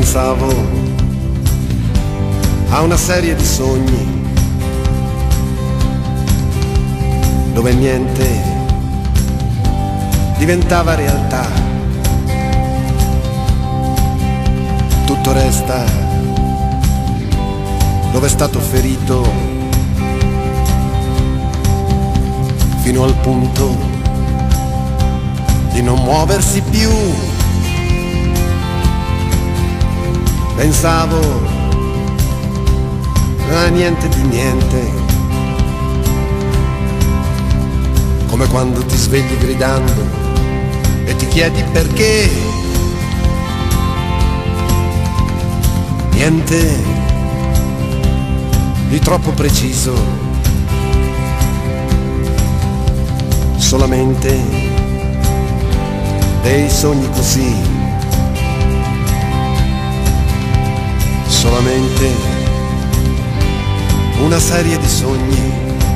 Pensavo a una serie di sogni dove niente diventava realtà, tutto resta dove è stato ferito, fino al punto di non muoversi più. Pensavo a niente di niente, come quando ti svegli gridando e ti chiedi perché. Niente di troppo preciso, solamente dei sogni così. Solamente una serie di sogni,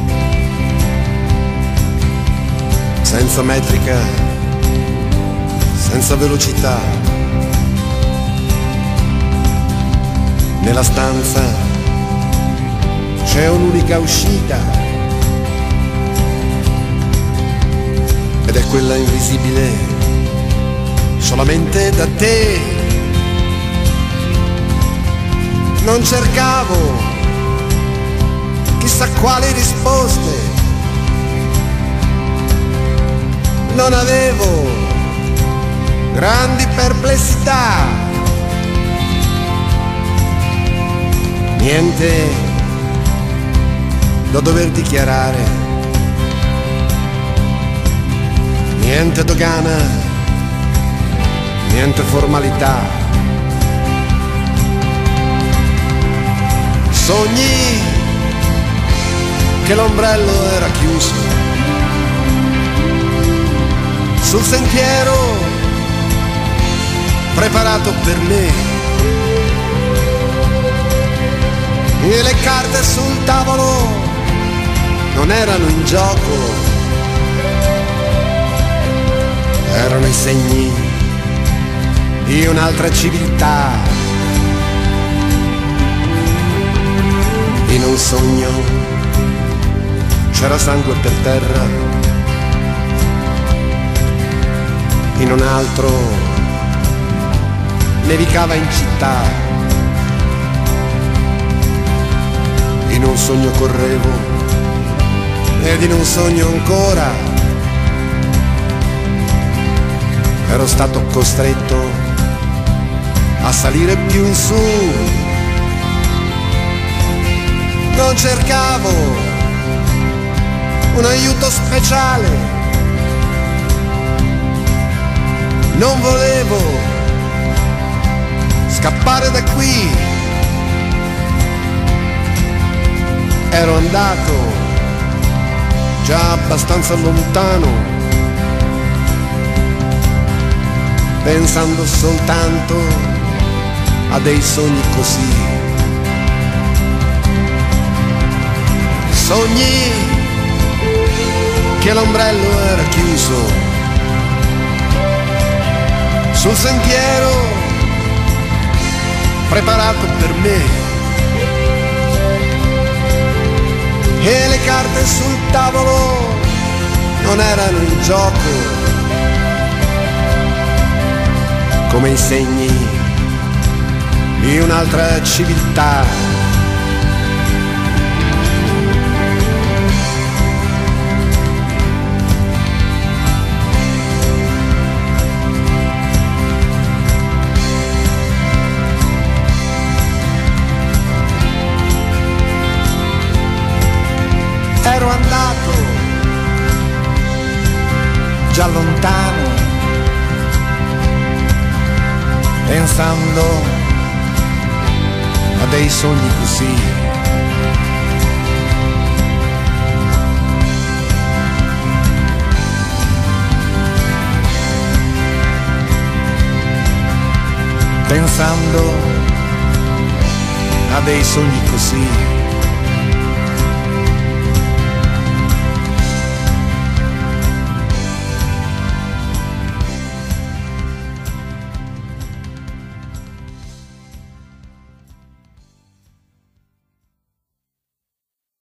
senza metrica, senza velocità. Nella stanza c'è un'unica uscita ed è quella invisibile solamente da te. Non cercavo chissà quali risposte, non avevo grandi perplessità, niente da dover dichiarare, niente dogana, niente formalità. Sogni che l'ombrello era chiuso sul sentiero preparato per me e le carte sul tavolo non erano in gioco, erano i segni di un'altra civiltà. In un sogno c'era sangue per terra, in un altro nevicava in città. In un sogno correvo ed in un sogno ancora ero stato costretto a salire più in su. Non cercavo un aiuto speciale, non volevo scappare da qui, ero andato già abbastanza lontano, pensando soltanto a dei sogni così. Sogni che l'ombrello era chiuso sul sentiero preparato per me e le carte sul tavolo non erano in gioco, come i segni di un'altra civiltà. Ero andato già lontano, pensando a dei sogni così. Pensando a dei sogni così.